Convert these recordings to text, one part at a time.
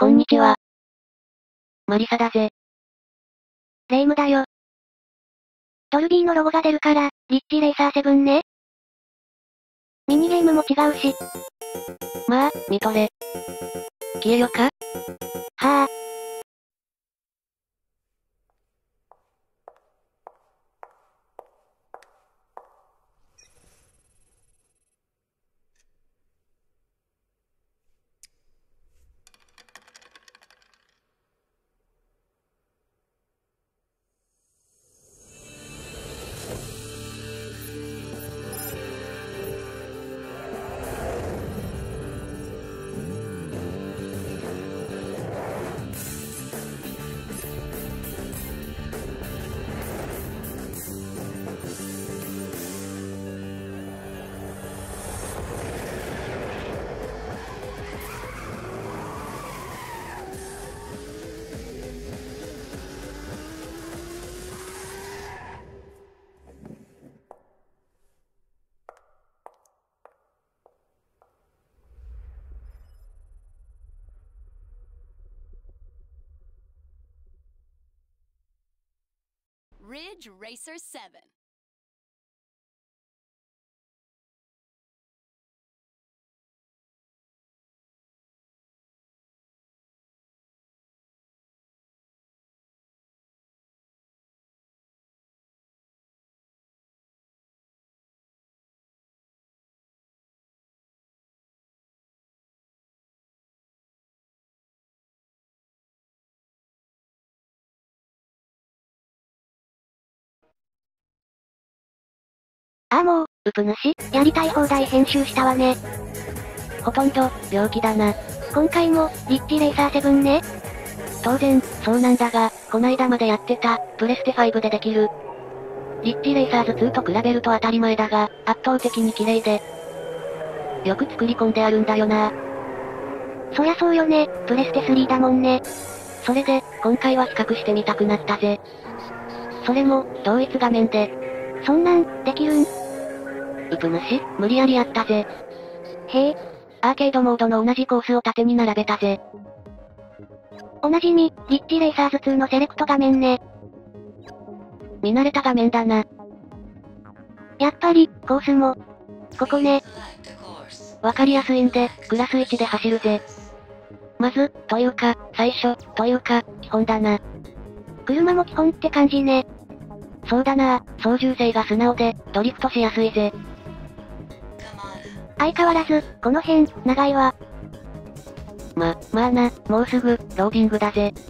こんにちは。マリサだぜ。 レイムだよ。ドルビーのロゴが出るから、リッチレーサー7ね。ミニゲームも違うし。 まあ、見とれ。消えよか？ はぁ。 Ridge Racer 7. もう、うぷ主、やりたい放題編集したわね。 ほとんど、病気だな。 今回も、リッチレーサー7ね。 当然、そうなんだが、こないだまでやってた、プレステ5でできる。リッチレーサーズ2と比べると当たり前だが、圧倒的に綺麗で、よく作り込んであるんだよな。 そりゃそうよね、プレステ3だもんね。 それで、今回は比較してみたくなったぜ。それも、同一画面で。 そんなん、できるん？ うぷ主、無理やりやったぜ。 へえ。 アーケードモードの同じコースを縦に並べたぜ。 おなじみ、リッチレーサーズ2のセレクト画面ね。 見慣れた画面だな。 やっぱり、コースも。ここね。 わかりやすいんで、クラス1で走るぜ。まず、というか、最初、というか、基本だな。 車も基本って感じね。 そうだな、操縦性が素直で、ドリフトしやすいぜ。 相変わらず、この辺、長いわ。 まあな、もうすぐ、ローディングだぜ。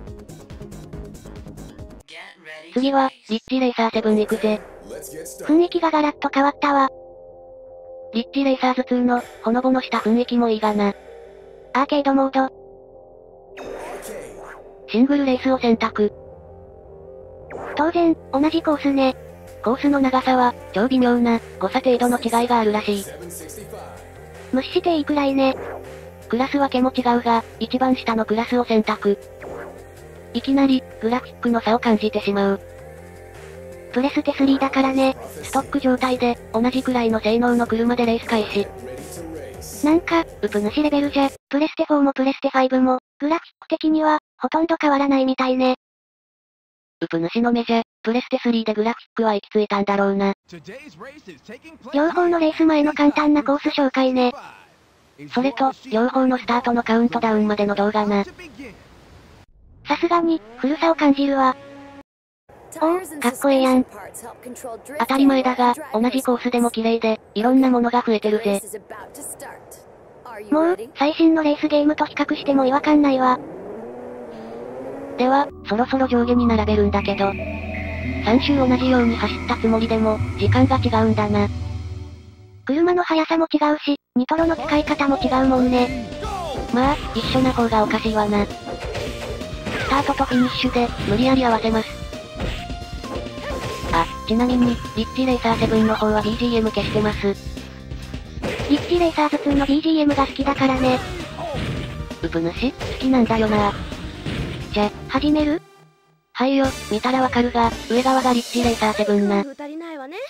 次は、リッチレーサー7行くぜ。 雰囲気がガラッと変わったわ。 リッチレーサーズ2の、ほのぼのした雰囲気もいいがな。 アーケードモード。 シングルレースを選択。 当然、同じコースね。 コースの長さは、超微妙な、誤差程度の違いがあるらしい。 無視していいくらいね。 クラス分けも違うが、一番下のクラスを選択。いきなり、グラフィックの差を感じてしまう。 プレステ3だからね。 ストック状態で、同じくらいの性能の車でレース開始。 なんか、うぷ主レベルじゃ、プレステ4もプレステ5も、グラフィック的には、ほとんど変わらないみたいね。 うぷ主の目じゃ、プレステ3でグラフィックは行き着いたんだろうな。 両方のレース前の簡単なコース紹介ね。 それと、両方のスタートのカウントダウンまでの動画な。 さすがに、古さを感じるわ。おう、かっこええやん。 当たり前だが、同じコースでも綺麗で、いろんなものが増えてるぜ。 もう、最新のレースゲームと比較しても違和感ないわ。 では、そろそろ上下に並べるんだけど。3周同じように走ったつもりでも、時間が違うんだな。 車の速さも違うし、ニトロの使い方も違うもんね。 まあ、一緒な方がおかしいわな。スタートとフィニッシュで、無理やり合わせます。あ、ちなみに、リッチレーサー7の方は BGM 消してます。 リッチレーサーズ2の BGM が好きだからね。 うぷ主、好きなんだよな。じゃ、 始める？ はいよ、見たらわかるが、上側がリッチレーサー7な。 足りないわね。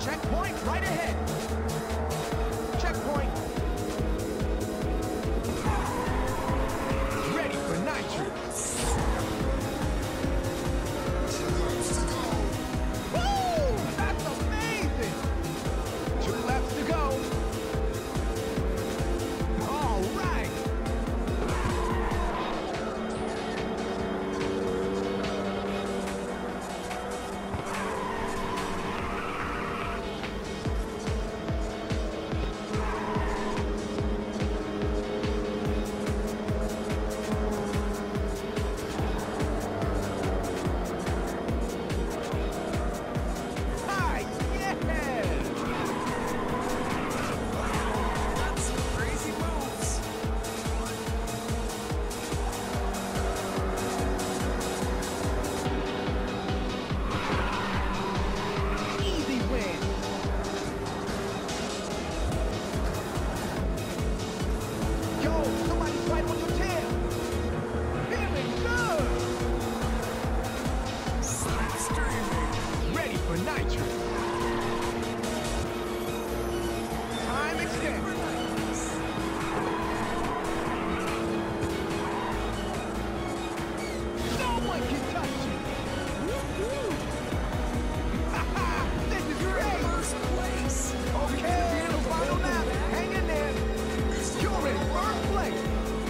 Checkpoint right ahead. Checkpoint. Ready for nitrous. Woo! That's amazing! 2 laps to go. All right. Hi, yeah! That's some crazy moves. Easy win. Yo, somebody's right on your tail. Feeling good. Slipstreaming. Ready for nitrous. Time extended. No one can touch you. This is great. First place. Okay, the final lap. Hang in there. You're in first place.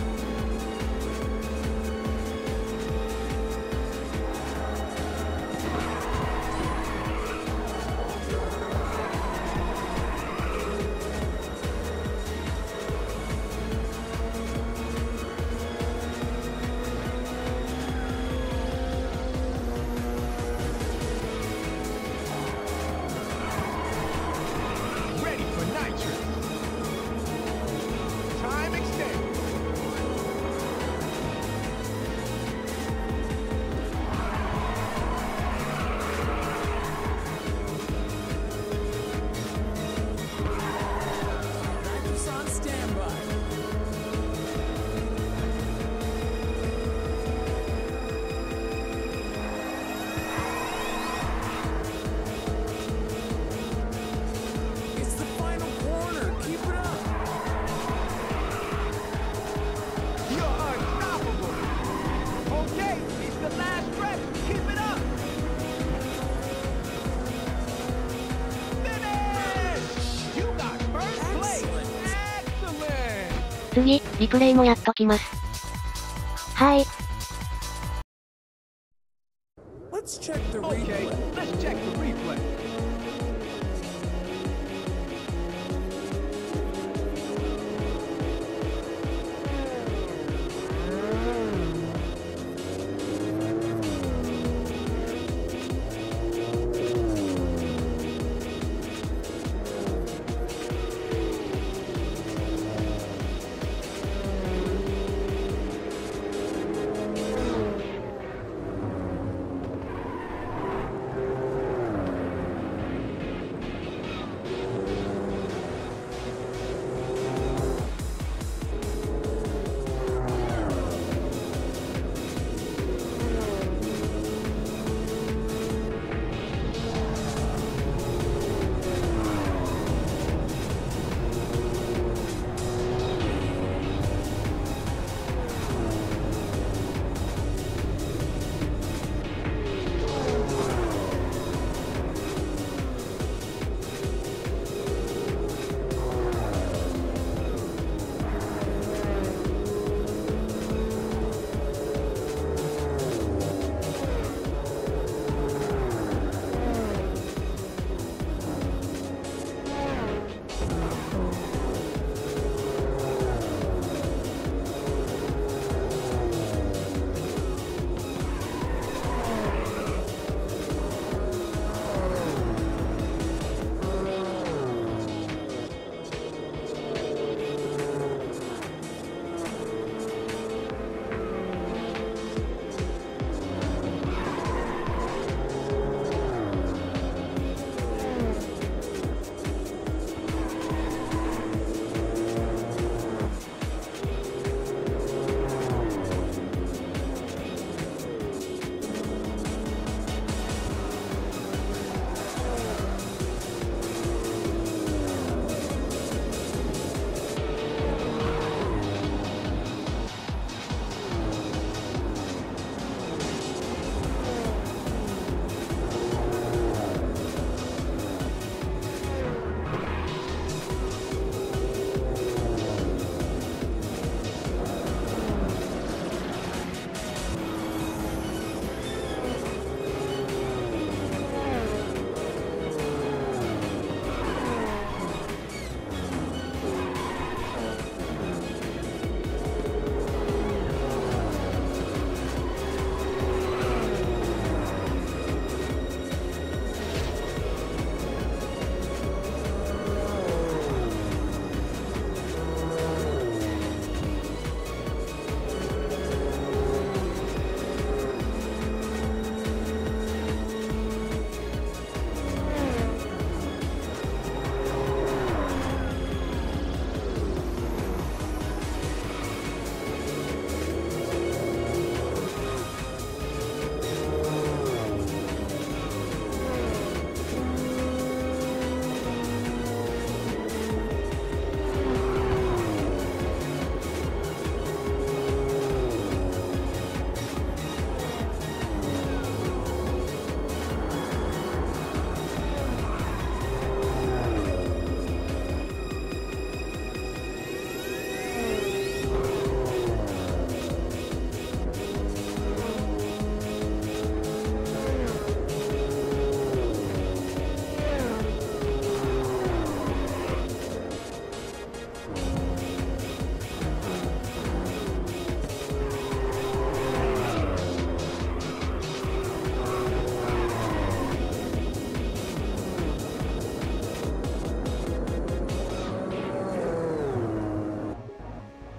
Ready for nitrous. Time extended. Nitrous on standby. It's the final corner. Keep it up. You're unstoppable. Okay, it's the last stretch. Keep it up. Finish! You got first place. Excellent. 次、リプレイもやっときます。はい。 Let's check the Okay, replay. let's check the replay.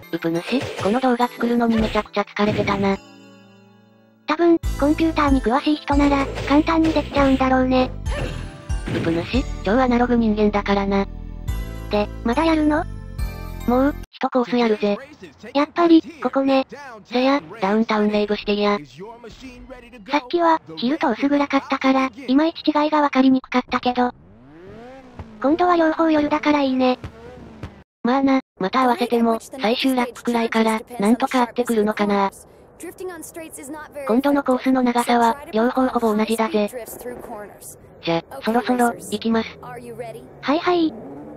うぷ主、この動画作るのにめちゃくちゃ疲れてたな。 多分、コンピューターに詳しい人なら、簡単にできちゃうんだろうね。 うぷ主、超アナログ人間だからな。 で、まだやるの？ もう、一コースやるぜ。 やっぱり、ここね。 せや、ダウンタウンレイブシティや。 さっきは、昼と薄暗かったから、いまいち違いがわかりにくかったけど。今度は両方夜だからいいね。 まあな、また合わせても、最終ラップくらいから、なんとか合ってくるのかな。今度のコースの長さは、両方ほぼ同じだぜ。じゃ、そろそろ、行きます。 はいはい。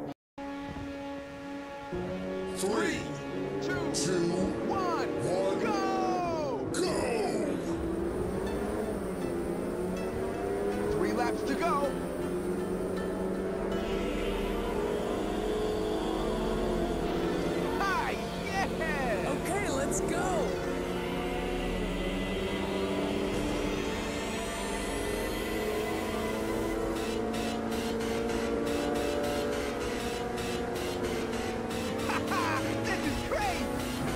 3, 2, 1, go! Three laps to go. Hi, yeah! Okay, let's go! This is great!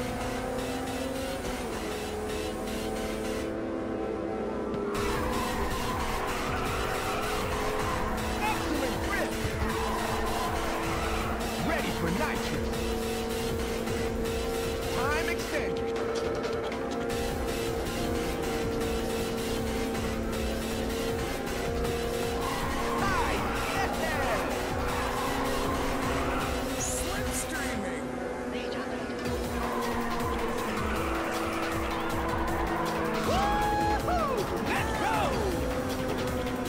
Excellent grip! Ready for nitrous. Time extended. Hi, yeah! Slipstreaming! Woo-hoo! Let's go!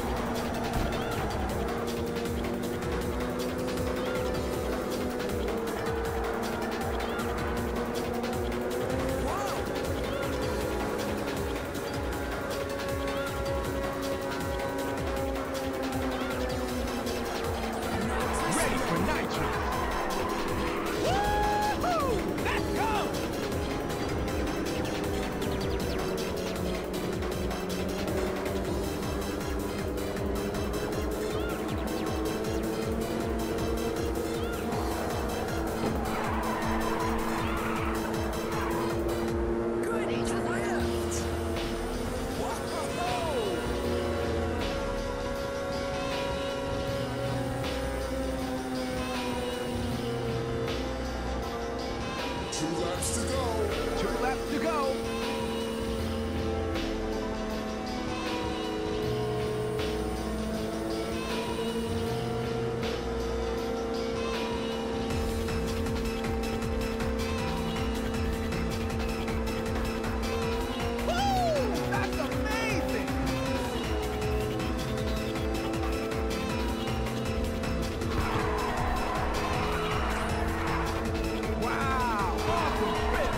Ready for nitrous. Woo-hoo! Let's go! Good drift! Whoa! Two laps to go. Woo! That's amazing! Wow! Awesome grip!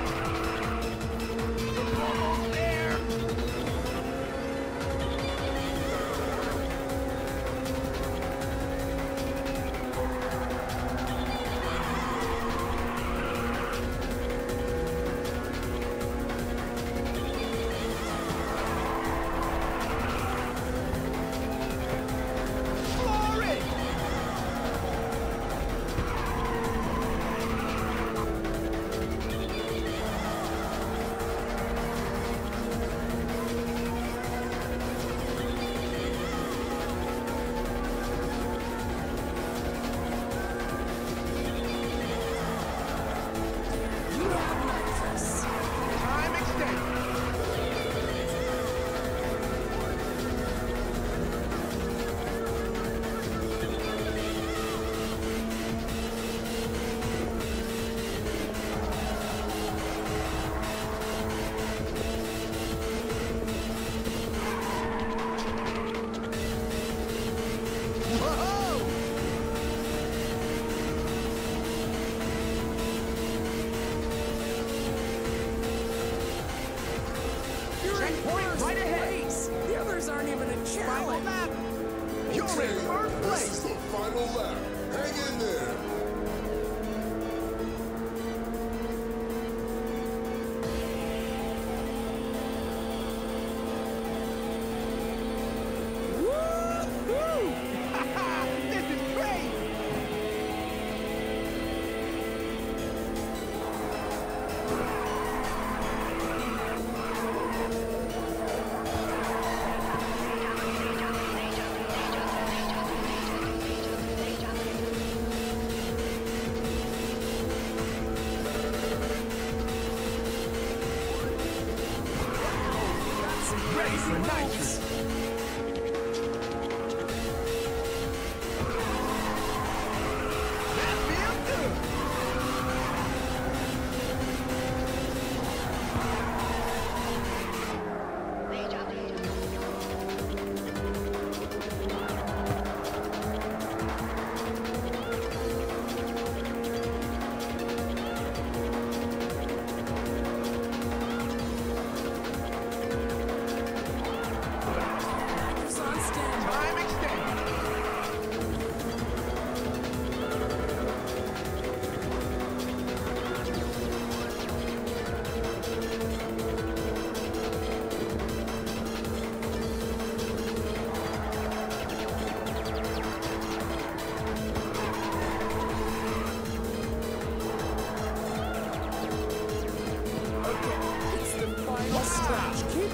Almost there! Floor it! Time extended. Whoa! Checkpoint right ahead. The others aren't even a Final challenge! lap. You're in first This place. is the final lap. Hang in there. Woo-hoo! This is great.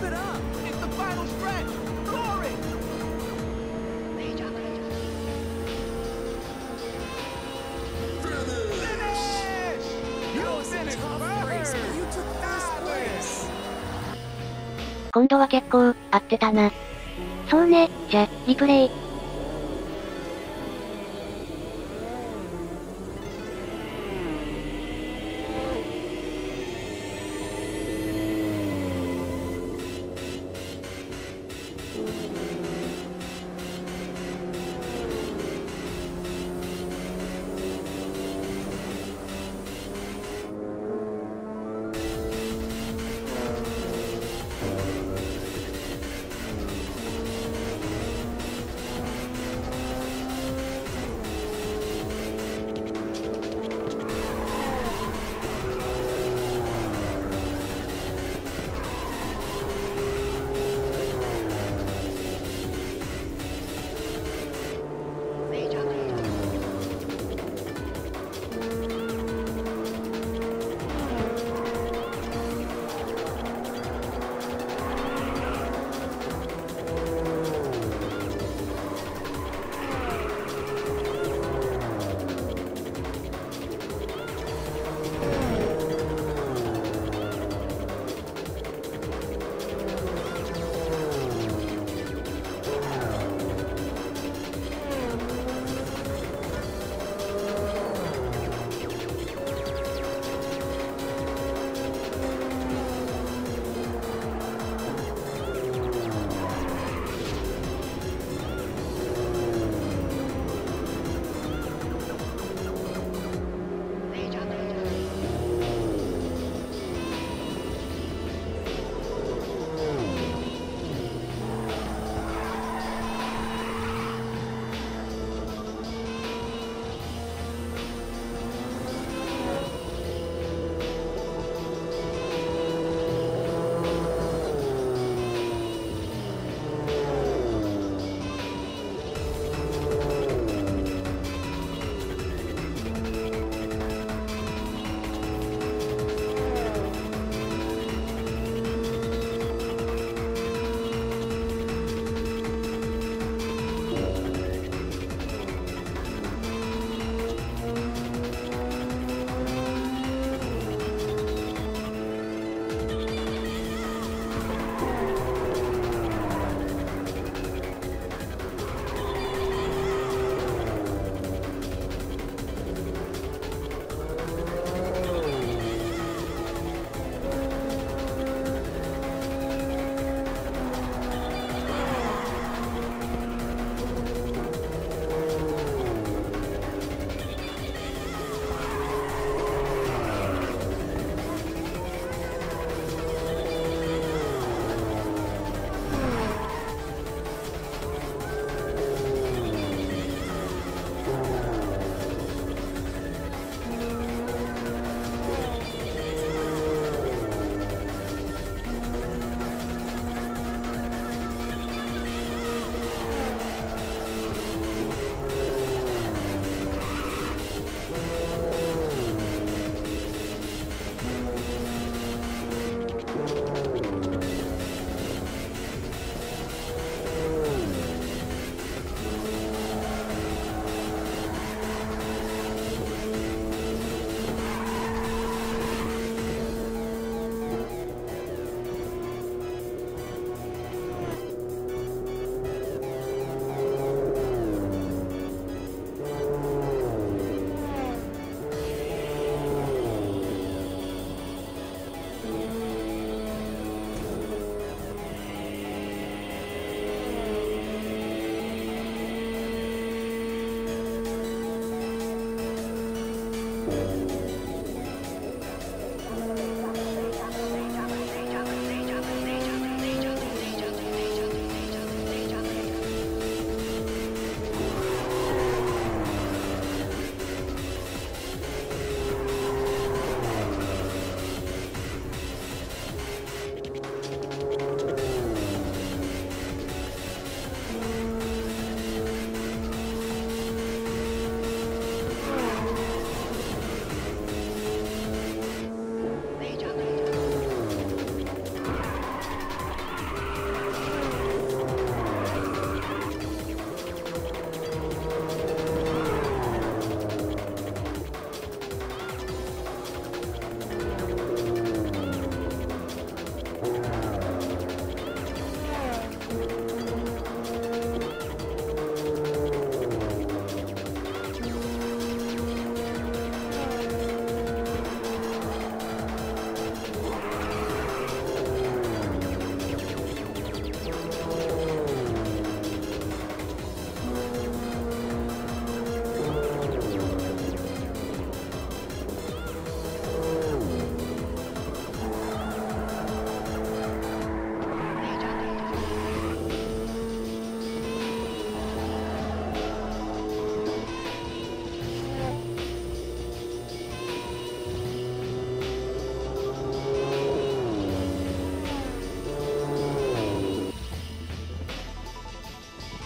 Keep it up. It's the final stretch. Glory. Finish. You finished first. You took first place. 今度は結構、合ってたな。 そうね、じゃ、リプレイ。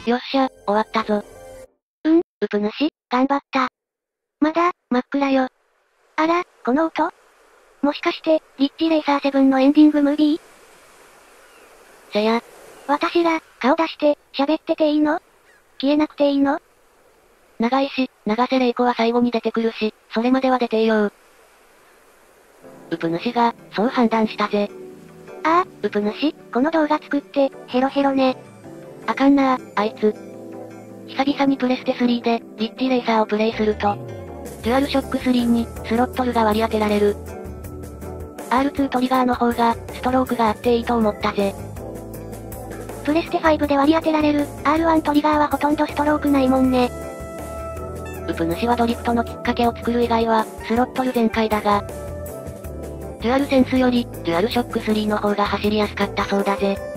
よっしゃ、終わったぞ。 ウプ主、頑張った。まだ、真っ暗よ。あら、この音もしかして、リッチレーサー7のエンディングムービー？ せや。 私ら、顔出して、喋ってていいの？消えなくていいの？ 長いし、長瀬玲子は最後に出てくるし、それまでは出ていよう。ウプ主が、そう判断したぜ。 ああ、ウプ主、この動画作って、ヘロヘロね。 あかんなあいつ。久々にプレステ3で、リッチレーサーをプレイすると、デュアルショック3に、スロットルが割り当てられる。R2 トリガーの方が、ストロークがあっていいと思ったぜ。 プレステ5で割り当てられる、R1 トリガーはほとんどストロークないもんね。 ウプ主はドリフトのきっかけを作る以外は、スロットル全開だが、デュアルセンスより、デュアルショック3の方が走りやすかったそうだぜ。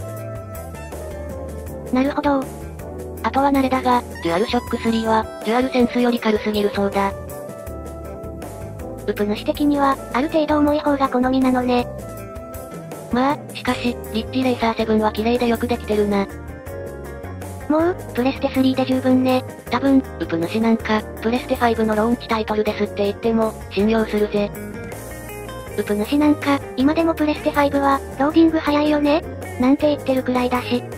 なるほど。 あとは慣れだが、デュアルショック3は、デュアルセンスより軽すぎるそうだ。 ウプ主的には、ある程度重い方が好みなのね。 まあ、しかし、リッチレーサー7は綺麗でよくできてるな。 もう、プレステ3で十分ね。 多分、ウプ主なんか、プレステ5のローンチタイトルですって言っても、信用するぜ。 ウプ主なんか、今でもプレステ5は、ローディング早いよねなんて言ってるくらいだし。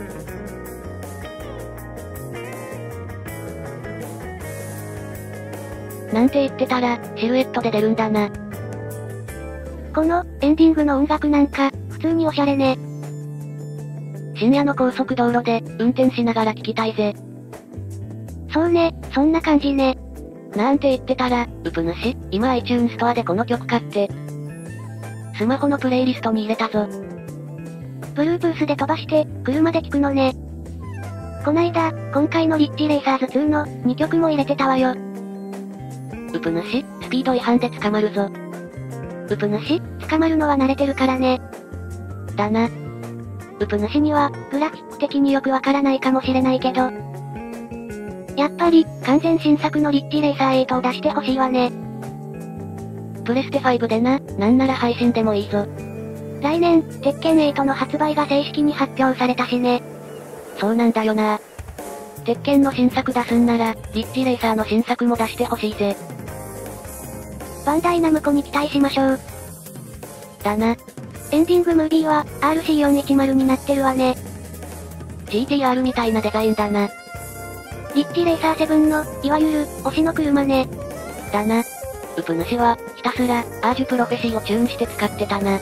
なんて言ってたら、シルエットで出るんだな。 この、エンディングの音楽なんか、普通におしゃれね。 深夜の高速道路で、運転しながら聞きたいぜ。 そうね、そんな感じね。 なんて言ってたら、ウプ主、今 iTunes ストアでこの曲買って、スマホのプレイリストに入れたぞ。 Bluetooth で飛ばして、車で聞くのね。こないだ、今回のリッチレーサーズ2の、2曲も入れてたわよ。 ウプ主、スピード違反で捕まるぞ。 ウプ主、捕まるのは慣れてるからね。 だな。 ウプ主には、グラフィック的によくわからないかもしれないけど。やっぱり、完全新作のリッチレーサー8を出してほしいわね。 プレステ5でな、なんなら配信でもいいぞ。 来年、鉄拳8の発売が正式に発表されたしね。 そうなんだよな。鉄拳の新作出すんなら、リッチレーサーの新作も出してほしいぜ。 バンダイナムコに期待しましょう。 だな。 エンディングムービーは、RC410 になってるわね。 GTR みたいなデザインだな。 リッチレーサー7の、いわゆる、推しの車ね。 だな。ウプ主は、ひたすら、アージュプロフェシーをチューンして使ってたな。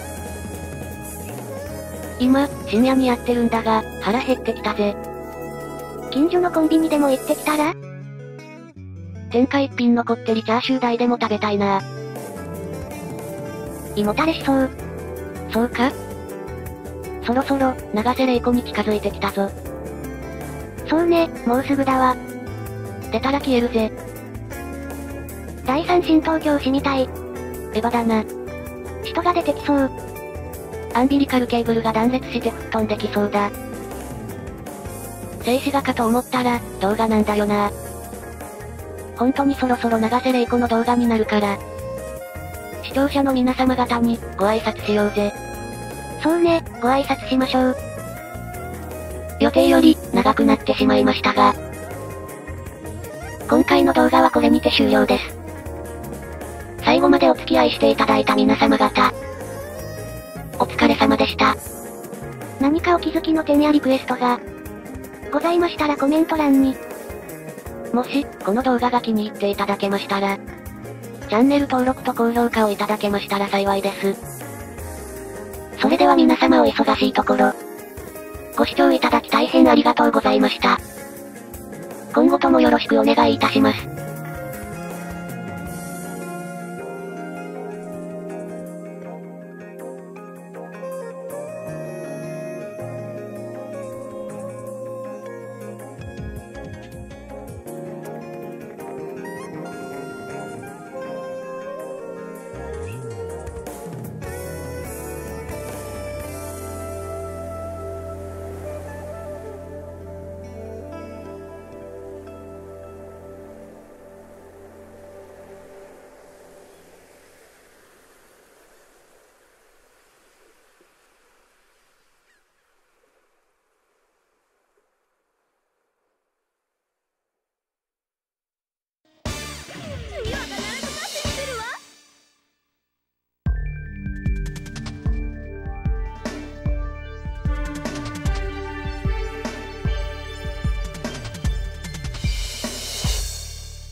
今、深夜にやってるんだが、腹減ってきたぜ。 近所のコンビニでも行ってきたら？ 天下一品のこってりチャーシュー大でも食べたいな。 胃もたれしそう。 そうか？そろそろ、長瀬玲子に近づいてきたぞ。 そうね、もうすぐだわ。 出たら消えるぜ。 第三神道教師みたい。 エヴァだな。 人が出てきそう。 アンビリカルケーブルが断裂して吹っ飛んできそうだ。静止画かと思ったら、動画なんだよな。本当にそろそろ長瀬玲子の動画になるから。視聴者の皆様方に、ご挨拶しようぜ。 そうね、ご挨拶しましょう。 予定より、長くなってしまいましたが。今回の動画はこれにて終了です。最後までお付き合いしていただいた皆様方。お疲れ様でした。 何かお気づきの点やリクエストが、ございましたらコメント欄に。 もし、この動画が気に入っていただけましたら、チャンネル登録と高評価をいただけましたら幸いです。それでは皆様お忙しいところ、ご視聴いただき大変ありがとうございました。今後ともよろしくお願いいたします。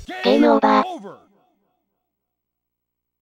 ゲームオーバー。